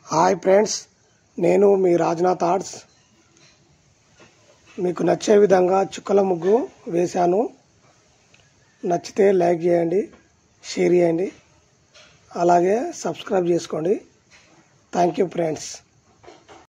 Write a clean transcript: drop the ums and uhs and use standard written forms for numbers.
Hi friends, నేను మీ Rajnath arts. మీకు నచ్చే విధంగా చుక్కల ముగ్గు వేశాను. నచ్చితే లైక్ చేయండి, షేర్ చేయండి, అలాగే సబ్స్క్రైబ్ చేసుకోండి. Thank you friends.